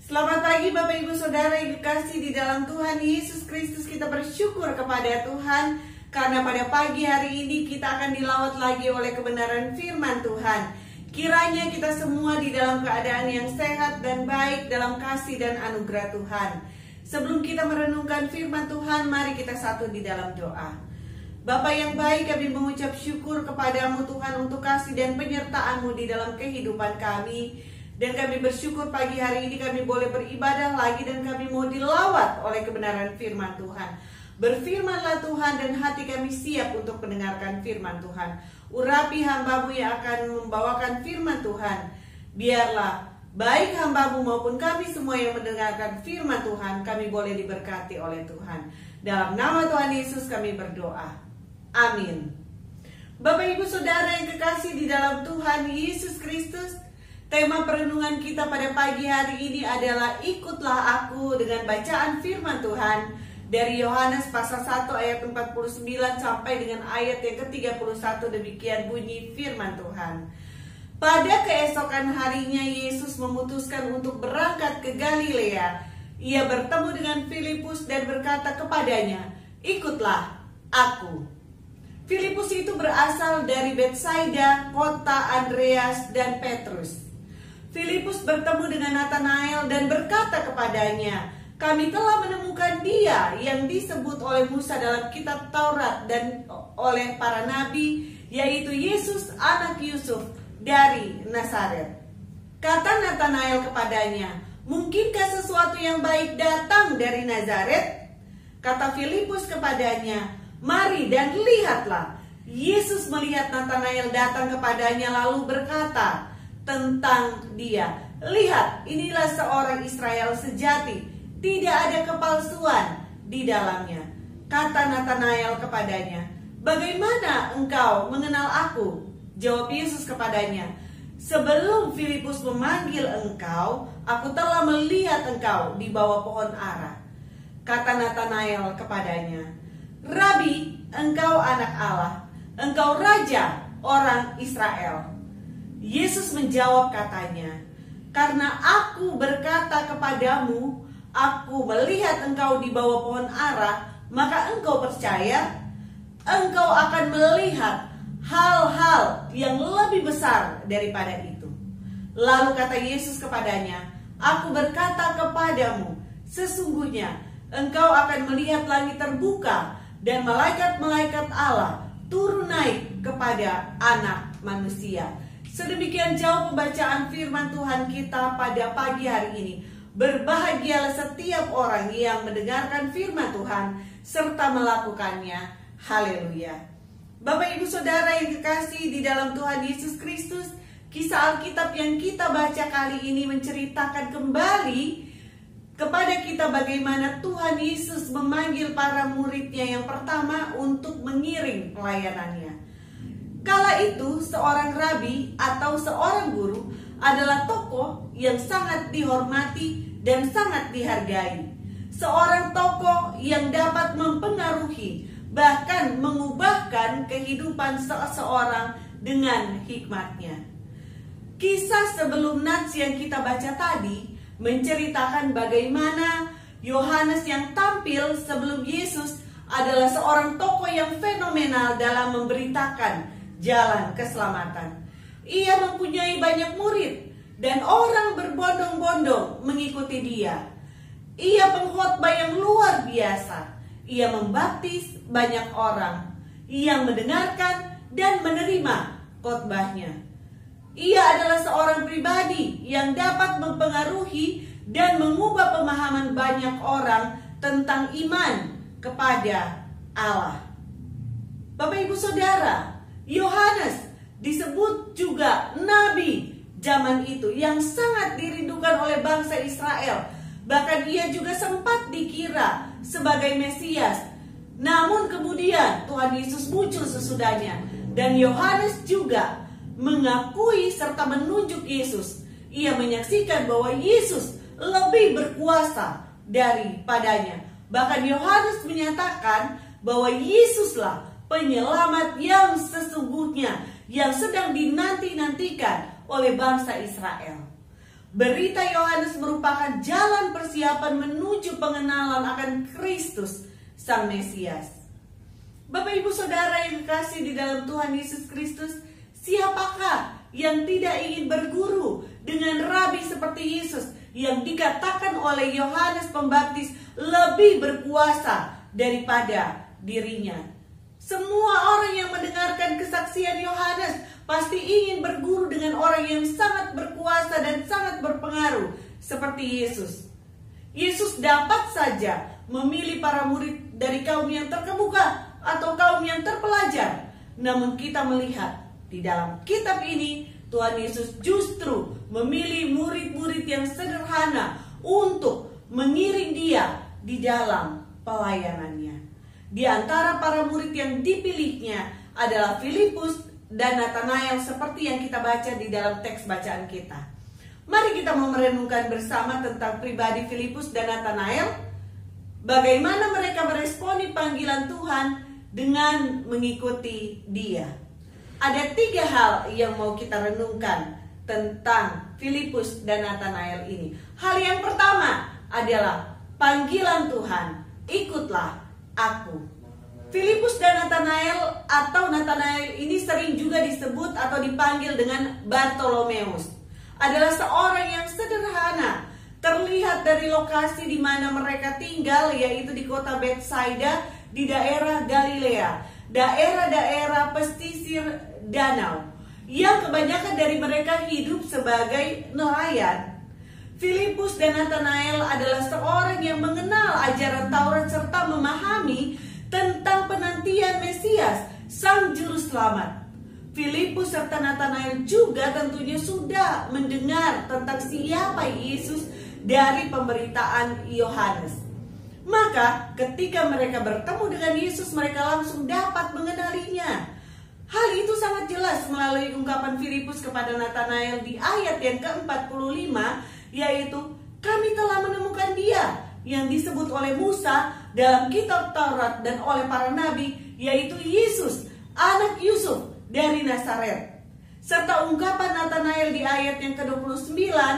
Selamat pagi Bapak Ibu Saudara yang dikasihi di dalam Tuhan Yesus Kristus. Kita bersyukur kepada Tuhan karena pada pagi hari ini kita akan dilawat lagi oleh kebenaran firman Tuhan. Kiranya kita semua di dalam keadaan yang sehat dan baik dalam kasih dan anugerah Tuhan. Sebelum kita merenungkan firman Tuhan, mari kita satu di dalam doa. Bapa yang baik, kami mengucap syukur kepadamu Tuhan untuk kasih dan penyertaan-Mu di dalam kehidupan kami. Dan kami bersyukur pagi hari ini kami boleh beribadah lagi dan kami mau dilawat oleh kebenaran firman Tuhan. Berfirmanlah Tuhan dan hati kami siap untuk mendengarkan firman Tuhan. Urapi hamba-Mu yang akan membawakan firman Tuhan. Biarlah baik hamba-Mu maupun kami semua yang mendengarkan firman Tuhan, kami boleh diberkati oleh Tuhan. Dalam nama Tuhan Yesus kami berdoa. Amin. Bapak Ibu Saudara yang kekasih di dalam Tuhan Yesus Kristus, tema perenungan kita pada pagi hari ini adalah ikutlah aku dengan bacaan firman Tuhan dari Yohanes pasal 1 ayat 49 sampai dengan ayat yang ke-31. Demikian bunyi firman Tuhan. Pada keesokan harinya Yesus memutuskan untuk berangkat ke Galilea. Ia bertemu dengan Filipus dan berkata kepadanya, "Ikutlah aku." Filipus itu berasal dari Betsaida, kota Andreas dan Petrus. Filipus bertemu dengan Nathanael dan berkata kepadanya, "Kami telah menemukan Dia yang disebut oleh Musa dalam kitab Taurat dan oleh para nabi, yaitu Yesus anak Yusuf dari Nazaret." Kata Nathanael kepadanya, "Mungkinkah sesuatu yang baik datang dari Nazaret?" Kata Filipus kepadanya, "Mari dan lihatlah." Yesus melihat Nathanael datang kepadanya lalu berkata tentang dia, "Lihat, inilah seorang Israel sejati, tidak ada kepalsuan di dalamnya." Kata Nathanael kepadanya, "Bagaimana engkau mengenal aku?" Jawab Yesus kepadanya, "Sebelum Filipus memanggil engkau, aku telah melihat engkau di bawah pohon ara." Kata Nathanael kepadanya, "Rabi, engkau anak Allah, engkau raja orang Israel." Yesus menjawab katanya, "Karena aku berkata kepadamu, aku melihat engkau di bawah pohon ara, maka engkau percaya? Engkau akan melihat hal-hal yang lebih besar daripada itu." Lalu kata Yesus kepadanya, "Aku berkata kepadamu, sesungguhnya engkau akan melihat langit terbuka dan malaikat-malaikat Allah turun naik kepada Anak Manusia." Sedemikian jauh pembacaan firman Tuhan kita pada pagi hari ini. Berbahagialah setiap orang yang mendengarkan firman Tuhan serta melakukannya. Haleluya. Bapak Ibu Saudara yang kekasih di dalam Tuhan Yesus Kristus, kisah Alkitab yang kita baca kali ini menceritakan kembali kepada kita bagaimana Tuhan Yesus memanggil para muridnya yang pertama untuk mengiring pelayanannya. Kala itu seorang rabi atau seorang guru adalah tokoh yang sangat dihormati dan sangat dihargai. Seorang tokoh yang dapat mempengaruhi bahkan mengubahkan kehidupan seseorang dengan hikmatnya. Kisah sebelum nats yang kita baca tadi menceritakan bagaimana Yohanes yang tampil sebelum Yesus adalah seorang tokoh yang fenomenal dalam memberitakan jalan keselamatan. Ia mempunyai banyak murid dan orang berbondong-bondong mengikuti dia. Ia pengkhotbah yang luar biasa. Ia membaptis banyak orang yang mendengarkan dan menerima khotbahnya. Ia adalah seorang pribadi yang dapat mempengaruhi dan mengubah pemahaman banyak orang tentang iman kepada Allah. Bapak Ibu Saudara, Yohanes disebut juga nabi zaman itu yang sangat dirindukan oleh bangsa Israel. Bahkan ia juga sempat dikira sebagai Mesias. Namun kemudian Tuhan Yesus muncul sesudahnya. Dan Yohanes juga mengakui serta menunjuk Yesus. Ia menyaksikan bahwa Yesus lebih berkuasa daripadanya. Bahkan Yohanes menyatakan bahwa Yesuslah penyelamat yang sesungguhnya yang sedang dinanti-nantikan oleh bangsa Israel. Berita Yohanes merupakan jalan persiapan menuju pengenalan akan Kristus, Sang Mesias. Bapak Ibu Saudara yang kekasih di dalam Tuhan Yesus Kristus, siapakah yang tidak ingin berguru dengan rabi seperti Yesus yang dikatakan oleh Yohanes Pembaptis lebih berkuasa daripada dirinya? Semua orang yang mendengarkan kesaksian Yohanes pasti ingin berguru dengan orang yang sangat berkuasa dan sangat berpengaruh seperti Yesus. Yesus dapat saja memilih para murid dari kaum yang terkemuka atau kaum yang terpelajar. Namun kita melihat di dalam kitab ini Tuhan Yesus justru memilih murid-murid yang sederhana untuk mengiring dia di dalam pelayanannya. Di antara para murid yang dipilihnya adalah Filipus dan Natanael seperti yang kita baca di dalam teks bacaan kita. Mari kita merenungkan bersama tentang pribadi Filipus dan Natanael. Bagaimana mereka meresponi panggilan Tuhan dengan mengikuti dia. Ada 3 hal yang mau kita renungkan tentang Filipus dan Natanael ini. Hal yang pertama adalah panggilan Tuhan, ikutlah aku. Filipus dan Natanael atau Natanael ini sering juga disebut atau dipanggil dengan Bartolomeus. Adalah seorang yang sederhana, terlihat dari lokasi di mana mereka tinggal, yaitu di kota Betsaida di daerah Galilea, daerah-daerah pesisir danau, yang kebanyakan dari mereka hidup sebagai nelayan. Filipus dan Natanael adalah seorang yang mengenal ajaran Taurat serta memahami tentang penantian Mesias, Sang Juru Selamat. Filipus serta Natanael juga tentunya sudah mendengar tentang siapa Yesus dari pemberitaan Yohanes. Maka ketika mereka bertemu dengan Yesus, mereka langsung dapat mengenalinya. Hal itu sangat jelas melalui ungkapan Filipus kepada Natanael di ayat yang ke-45, yaitu kami telah menemukan dia yang disebut oleh Musa dalam kitab Taurat dan oleh para nabi, yaitu Yesus, anak Yusuf dari Nazaret. Serta ungkapan Natanael di ayat yang ke-29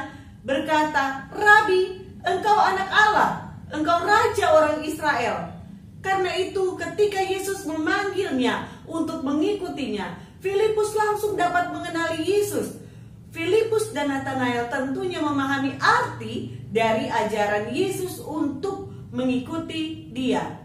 berkata, Rabi, engkau anak Allah, engkau raja orang Israel. Karena itu ketika Yesus memanggilnya untuk mengikutinya, Filipus langsung dapat mengenali Yesus. Filipus dan Natanael tentunya memahami arti dari ajaran Yesus untuk mengikuti dia.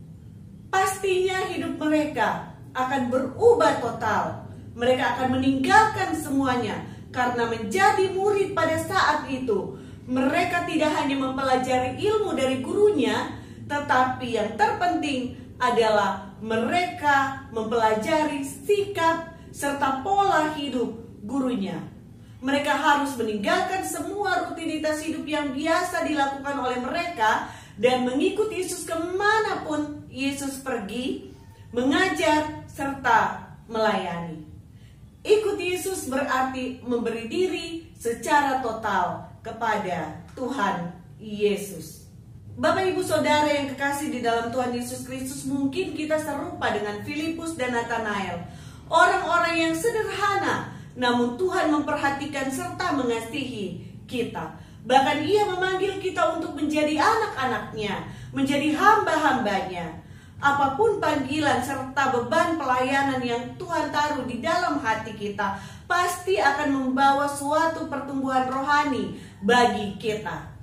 Pastinya hidup mereka akan berubah total. Mereka akan meninggalkan semuanya karena menjadi murid pada saat itu. Mereka tidak hanya mempelajari ilmu dari gurunya, tetapi yang terpenting adalah mereka mempelajari sikap serta pola hidup gurunya. Mereka harus meninggalkan semua rutinitas hidup yang biasa dilakukan oleh mereka dan mengikuti Yesus kemanapun Yesus pergi, mengajar serta melayani. Ikut Yesus berarti memberi diri secara total kepada Tuhan Yesus. Bapak Ibu Saudara yang kekasih di dalam Tuhan Yesus Kristus, mungkin kita serupa dengan Filipus dan Natanael, orang-orang yang sederhana, namun Tuhan memperhatikan serta mengasihi kita. Bahkan Ia memanggil kita untuk menjadi anak-anaknya, menjadi hamba-hambanya. Apapun panggilan serta beban pelayanan yang Tuhan taruh di dalam hati kita, pasti akan membawa suatu pertumbuhan rohani bagi kita.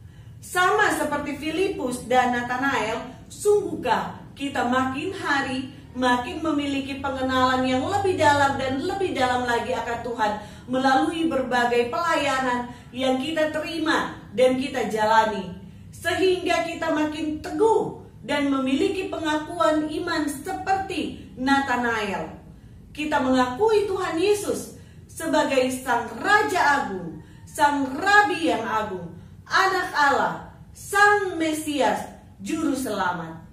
Sama seperti Filipus dan Natanael, sungguhkah kita makin hari makin memiliki pengenalan yang lebih dalam dan lebih dalam lagi akan Tuhan melalui berbagai pelayanan yang kita terima dan kita jalani, sehingga kita makin teguh dan memiliki pengakuan iman seperti Natanael. Kita mengakui Tuhan Yesus sebagai Sang Raja Agung, Sang Rabi yang agung, Anak Allah, Sang Mesias, Juru Selamat.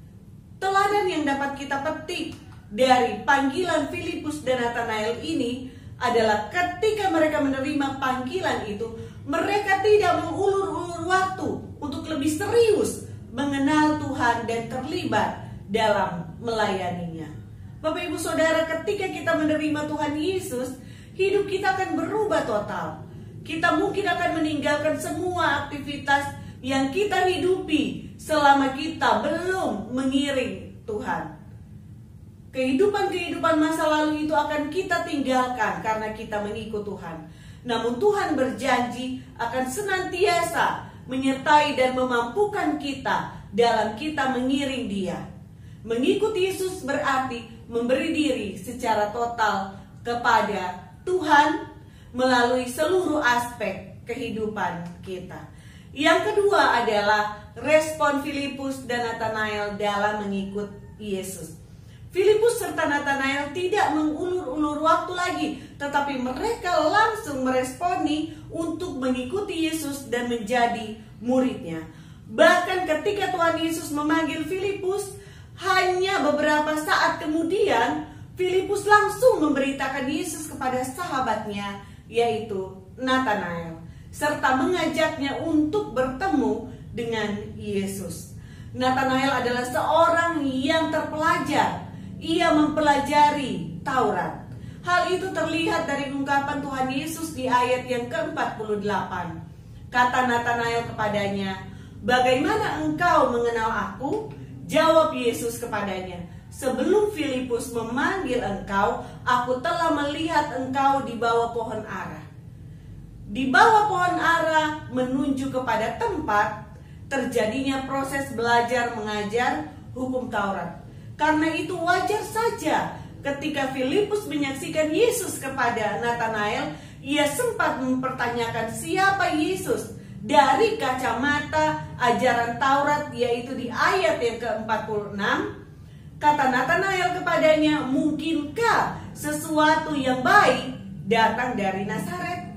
Teladan yang dapat kita petik dari panggilan Filipus dan Natanael ini adalah ketika mereka menerima panggilan itu, mereka tidak mengulur-ulur waktu untuk lebih serius mengenal Tuhan dan terlibat dalam melayaninya. Bapak Ibu Saudara, ketika kita menerima Tuhan Yesus, hidup kita akan berubah total. Kita mungkin akan meninggalkan semua aktivitas yang kita hidupi selama kita belum mengiring Tuhan. Kehidupan-kehidupan masa lalu itu akan kita tinggalkan karena kita mengikut Tuhan. Namun Tuhan berjanji akan senantiasa menyertai dan memampukan kita dalam kita mengiring Dia. Mengikuti Yesus berarti memberi diri secara total kepada Tuhan melalui seluruh aspek kehidupan kita. Yang kedua adalah respon Filipus dan Natanael dalam mengikut Yesus. Filipus serta Natanael tidak mengulur-ulur waktu lagi, tetapi mereka langsung meresponi untuk mengikuti Yesus dan menjadi muridnya. Bahkan ketika Tuhan Yesus memanggil Filipus, hanya beberapa saat kemudian Filipus langsung memberitakan Yesus kepada sahabatnya, yaitu Natanael, serta mengajaknya untuk bertemu dengan Yesus. Natanael adalah seorang yang terpelajar. Ia mempelajari Taurat. Hal itu terlihat dari ungkapan Tuhan Yesus di ayat yang ke-48. Kata Natanael kepadanya, "Bagaimana engkau mengenal aku?" Jawab Yesus kepadanya, "Sebelum Filipus memanggil engkau, aku telah melihat engkau di bawah pohon ara." Di bawah pohon ara menunjuk kepada tempat terjadinya proses belajar mengajar hukum Taurat. Karena itu wajar saja ketika Filipus menyaksikan Yesus kepada Natanael, ia sempat mempertanyakan siapa Yesus dari kacamata ajaran Taurat, yaitu di ayat yang ke-46. Kata Natanael kepadanya, "Mungkinkah sesuatu yang baik datang dari Nazaret?"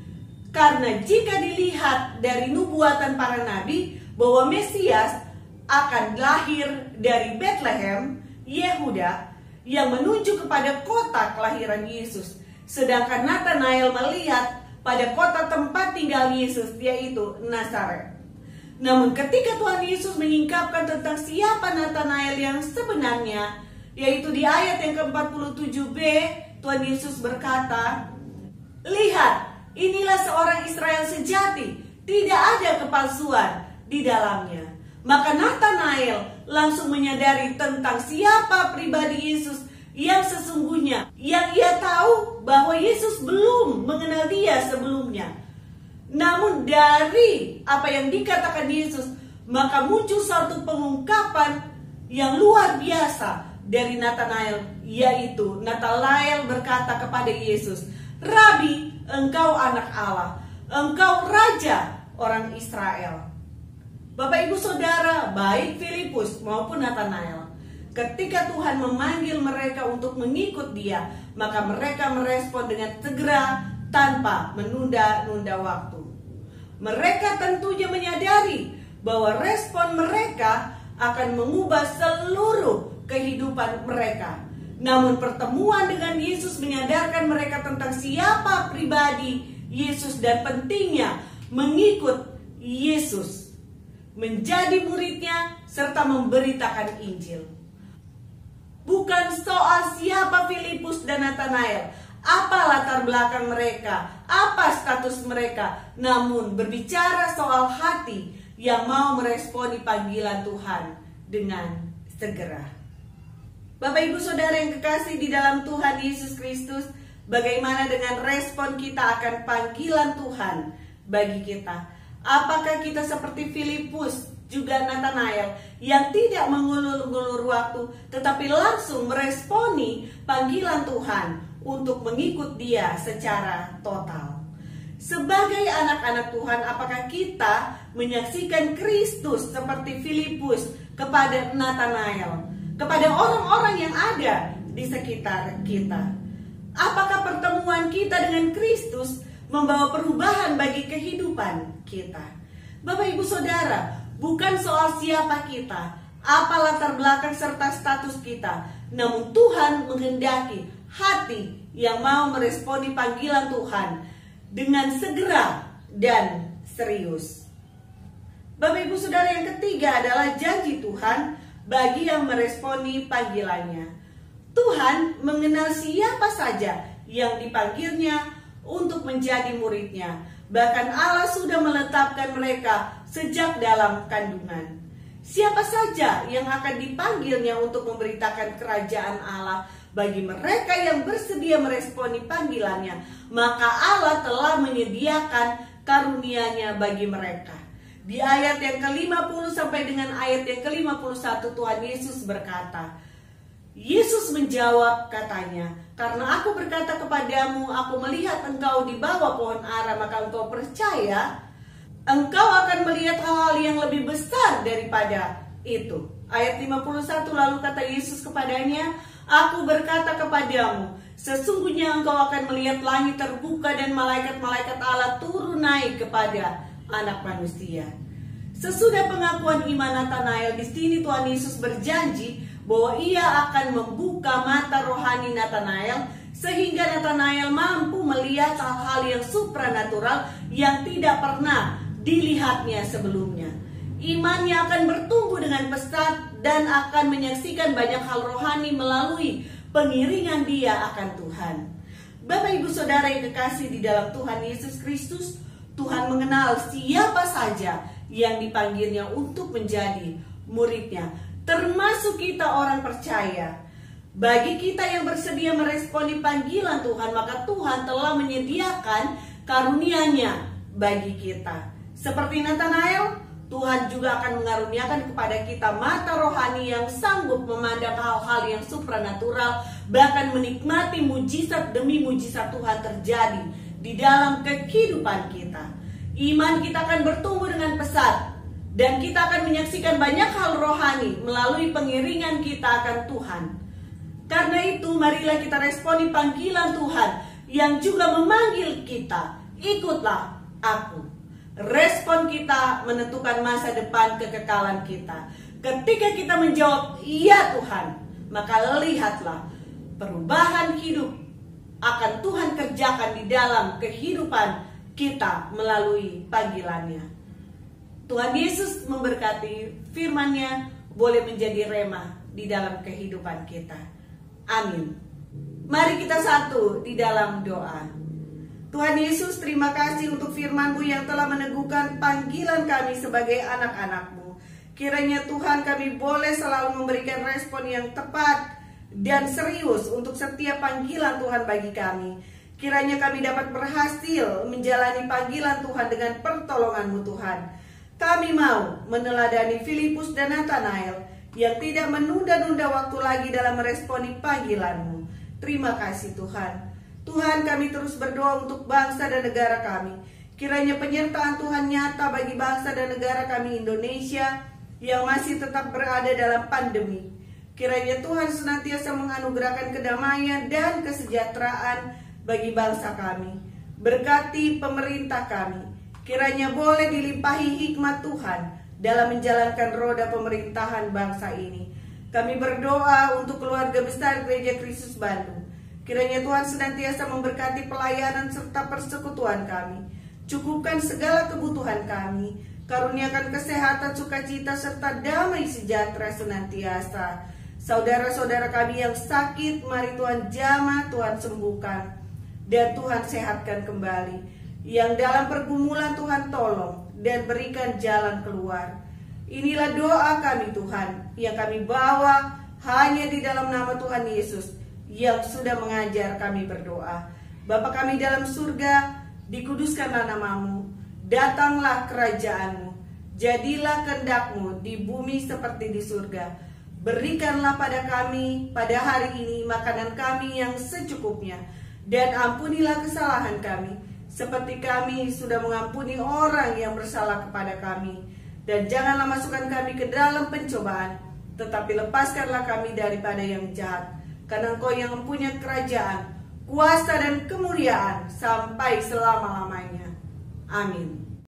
Karena jika dilihat dari nubuatan para nabi bahwa Mesias akan lahir dari Bethlehem, Yehuda, yang menuju kepada kota kelahiran Yesus. Sedangkan Natanael melihat pada kota tempat tinggal Yesus, yaitu Nazaret. Namun ketika Tuhan Yesus menyingkapkan tentang siapa Natanael yang sebenarnya, yaitu di ayat yang ke-47b, Tuhan Yesus berkata, "Lihat, inilah seorang Israel sejati, tidak ada kepalsuan di dalamnya." Maka Natanael langsung menyadari tentang siapa pribadi Yesus yang sesungguhnya, yang ia tahu bahwa Yesus belum mengenal dia sebelumnya. Namun dari apa yang dikatakan Yesus, maka muncul satu pengungkapan yang luar biasa dari Natanael, yaitu Natanael berkata kepada Yesus, "Rabi, engkau anak Allah, engkau raja orang Israel." Bapak ibu saudara, baik Filipus maupun Natanael, ketika Tuhan memanggil mereka untuk mengikut Dia, maka mereka merespon dengan segera tanpa menunda-nunda waktu. Mereka tentunya menyadari bahwa respon mereka akan mengubah seluruh kehidupan mereka. Namun pertemuan dengan Yesus menyadarkan mereka tentang siapa pribadi Yesus dan pentingnya mengikut Yesus, menjadi muridnya, serta memberitakan Injil. Bukan soal siapa Filipus dan Natanael, apa latar belakang mereka, apa status mereka, namun berbicara soal hati yang mau meresponi panggilan Tuhan dengan segera. Bapak ibu saudara yang kekasih di dalam Tuhan Yesus Kristus, bagaimana dengan respon kita akan panggilan Tuhan bagi kita? Apakah kita seperti Filipus juga Natanael yang tidak mengulur-ulur waktu, tetapi langsung meresponi panggilan Tuhan untuk mengikut Dia secara total? Sebagai anak-anak Tuhan, apakah kita menyaksikan Kristus seperti Filipus kepada Natanael, kepada orang-orang yang ada di sekitar kita? Apakah pertemuan kita dengan Kristus membawa perubahan bagi kehidupan kita? Bapak ibu saudara, bukan soal siapa kita, apa latar belakang serta status kita, namun Tuhan menghendaki hati yang mau meresponi panggilan Tuhan dengan segera dan serius. Bapak ibu saudara, yang ketiga adalah janji Tuhan bagi yang meresponi panggilannya. Tuhan mengenal siapa saja yang dipanggilnya untuk menjadi muridnya. Bahkan Allah sudah menetapkan mereka sejak dalam kandungan. Siapa saja yang akan dipanggilnya untuk memberitakan kerajaan Allah bagi mereka yang bersedia meresponi panggilannya, maka Allah telah menyediakan karunia-Nya bagi mereka. Di ayat yang ke-50 sampai dengan ayat yang ke-51 Tuhan Yesus berkata, Yesus menjawab katanya, karena aku berkata kepadamu, aku melihat engkau di bawah pohon ara, maka engkau percaya, engkau akan melihat hal-hal yang lebih besar daripada itu. Ayat 51 lalu kata Yesus kepadanya, aku berkata kepadamu, sesungguhnya engkau akan melihat langit terbuka dan malaikat-malaikat Allah turun naik kepada anak manusia. Sesudah pengakuan iman Natanael, di sini Tuhan Yesus berjanji bahwa ia akan membuka mata rohani Natanael sehingga Natanael mampu melihat hal-hal yang supranatural yang tidak pernah dilihatnya sebelumnya. Imannya akan bertumbuh dengan pesat dan akan menyaksikan banyak hal rohani melalui pengiringan dia akan Tuhan. Bapak Ibu Saudara yang kekasih di dalam Tuhan Yesus Kristus, Tuhan mengenal siapa saja yang dipanggilnya untuk menjadi muridnya, termasuk kita orang percaya. Bagi kita yang bersedia meresponi panggilan Tuhan, maka Tuhan telah menyediakan karunia-Nya bagi kita. Seperti Natanael, Tuhan juga akan mengaruniakan kepada kita mata rohani yang sanggup memandang hal-hal yang supranatural, bahkan menikmati mujizat demi mujizat Tuhan terjadi di dalam kehidupan kita. Iman kita akan bertumbuh dengan pesat, dan kita akan menyaksikan banyak hal rohani melalui pengiringan kita akan Tuhan. Karena itu, marilah kita responi panggilan Tuhan yang juga memanggil kita, ikutlah aku. Respon kita menentukan masa depan kekekalan kita. Ketika kita menjawab, iya Tuhan, maka lihatlah perubahan hidup akan Tuhan kerjakan di dalam kehidupan kita melalui panggilannya. Tuhan Yesus memberkati, firman-Nya boleh menjadi rema di dalam kehidupan kita. Amin. Mari kita satu di dalam doa. Tuhan Yesus, terima kasih untuk firman-Mu yang telah meneguhkan panggilan kami sebagai anak-anak-Mu. Kiranya Tuhan, kami boleh selalu memberikan respon yang tepat dan serius untuk setiap panggilan Tuhan bagi kami. Kiranya kami dapat berhasil menjalani panggilan Tuhan dengan pertolongan-Mu Tuhan. Kami mau meneladani Filipus dan Natanael yang tidak menunda-nunda waktu lagi dalam meresponi panggilan-Mu. Terima kasih Tuhan. Tuhan, kami terus berdoa untuk bangsa dan negara kami. Kiranya penyertaan Tuhan nyata bagi bangsa dan negara kami Indonesia yang masih tetap berada dalam pandemi. Kiranya Tuhan senantiasa menganugerahkan kedamaian dan kesejahteraan bagi bangsa kami. Berkati pemerintah kami, kiranya boleh dilimpahi hikmat Tuhan dalam menjalankan roda pemerintahan bangsa ini. Kami berdoa untuk keluarga besar Gereja Kristus Bandung. Kiranya Tuhan senantiasa memberkati pelayanan serta persekutuan kami. Cukupkan segala kebutuhan kami. Karuniakan kesehatan, sukacita, serta damai sejahtera senantiasa. Saudara-saudara kami yang sakit, mari Tuhan jamah, Tuhan sembuhkan. Dan Tuhan sehatkan kembali. Yang dalam pergumulan Tuhan tolong dan berikan jalan keluar. Inilah doa kami Tuhan, yang kami bawa hanya di dalam nama Tuhan Yesus yang sudah mengajar kami berdoa. Bapa kami dalam surga, dikuduskanlah nama-Mu, datanglah kerajaan-Mu, jadilah kehendak-Mu di bumi seperti di surga. Berikanlah pada kami pada hari ini makanan kami yang secukupnya, dan ampunilah kesalahan kami, seperti kami sudah mengampuni orang yang bersalah kepada kami. Dan janganlah masukkan kami ke dalam pencobaan, tetapi lepaskanlah kami daripada yang jahat. Karena Engkau yang mempunyai kerajaan, kuasa dan kemuliaan sampai selama-lamanya. Amin.